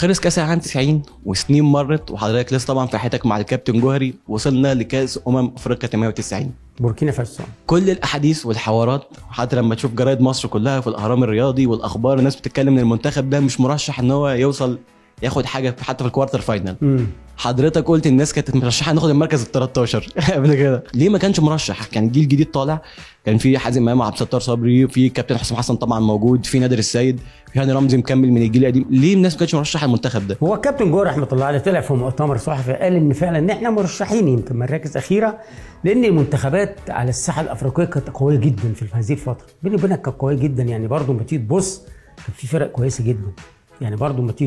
خلص كاس العالم 90 وسنين مرت، وحضرتك لسه طبعا في حياتك مع الكابتن جوهري، وصلنا لكاس افريقيا 98 بوركينا فاسو. كل الاحاديث والحوارات، حتى لما تشوف جرايد مصر كلها في الاهرام الرياضي والاخبار، الناس بتتكلم ان المنتخب ده مش مرشح ان هو يوصل ياخد حاجه حتى في الكوارتر فاينل. حضرتك قلت الناس كانت مرشحه ناخد المركز ال 13 قبل كده، ليه ما كانش مرشح؟ كان جيل جديد طالع، كان في حازم امام، عبد الستار صبري، في كابتن حسام حسن طبعا موجود، في نادر السيد، في هاني رمزي مكمل من الجيل القديم، ليه الناس ما كانتش مرشحه المنتخب ده؟ هو الكابتن جوهري رحمه الله عليه طلع في مؤتمر صحفي قال ان فعلا ان احنا مرشحين يمكن مراكز اخيره، لان المنتخبات على الساحه الافريقيه كانت قويه جدا في هذه الفتره، بيني وبينك كانت قويه جدا، يعني برضه لما تيجي تبص كان في فرق كويسه جدا، يعني برضه لما تيجي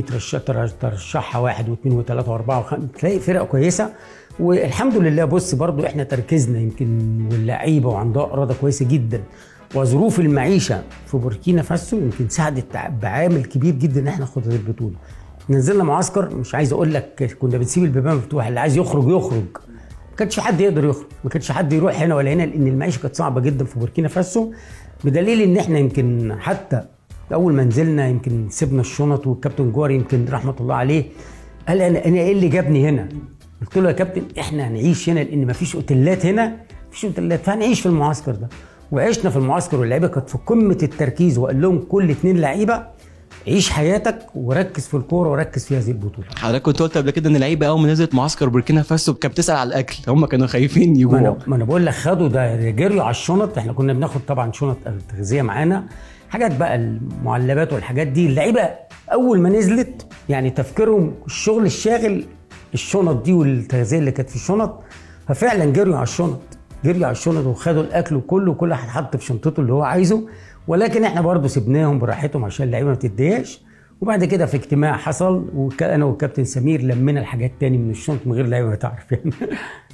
ترشحها واحد واثنين وثلاثه واربعه وخمسه تلاقي فرق كويسه. والحمد لله بص برضه احنا تركيزنا يمكن واللعيبه وعندها اراده كويسه جدا، وظروف المعيشه في بوركينا فاسو يمكن ساعدت بعامل كبير جدا ان احنا ناخد هذه البطوله. نزلنا معسكر، مش عايز اقول لك كنا بنسيب البيبان مفتوحه، اللي عايز يخرج يخرج، ما كانش حد يقدر يخرج، ما كانش حد يروح هنا ولا هنا، لان المعيشه كانت صعبه جدا في بوركينا فاسو، بدليل ان احنا يمكن حتى اول ما نزلنا يمكن سيبنا الشنط، والكابتن جوهري يمكن رحمه الله عليه قال انا ايه اللي جابني هنا؟ قلت له يا كابتن احنا هنعيش هنا لان مفيش اوتيلات هنا، مفيش اوتيلات، فهنعيش في المعسكر ده. وعشنا في المعسكر واللعيبه كانت في قمه التركيز، وقال لهم كل 2 لعيبه عيش حياتك وركز في الكوره وركز في هذه البطوله. حضرتك كنت قلت قبل كده ان اللعيبه اول ما نزلت معسكر بوركينا فاسو كانت بتسال على الاكل، هم كانوا خايفين يجوعوا. ما انا بقول لك خدوا ده جريوا على الشنط، احنا كنا بناخد طبعا شنط تغذيه معانا، حاجات بقى المعلبات والحاجات دي. اللعيبه اول ما نزلت يعني تفكيرهم الشغل الشاغل الشنط دي والتغذيه اللي كانت في الشنط، ففعلا جريوا على الشنط، جريوا على الشنط وخدوا الاكل وكله، وكل واحد حط في شنطته اللي هو عايزه، ولكن احنا برضو سيبناهم براحتهم عشان اللعيبه ما تتضايقش. وبعد كده في اجتماع حصل، وانا والكابتن سمير لمينا الحاجات تاني من الشنط من غير اللعيبه ما تعرف يعني